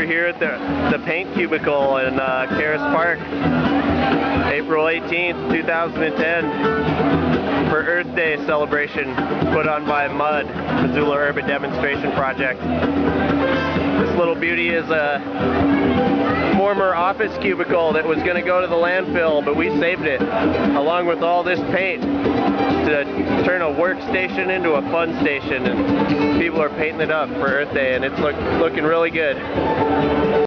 here at the paint cubicle in Caris Park, April 18th, 2010, for Earth Day celebration put on by MUD, Missoula Urban Demonstration Project. This little beauty is a former office cubicle that was going to go to the landfill, but we saved it, along with all this paint, to turn a workstation into a fun station, and people are painting it up for Earth Day, and it's looking really good.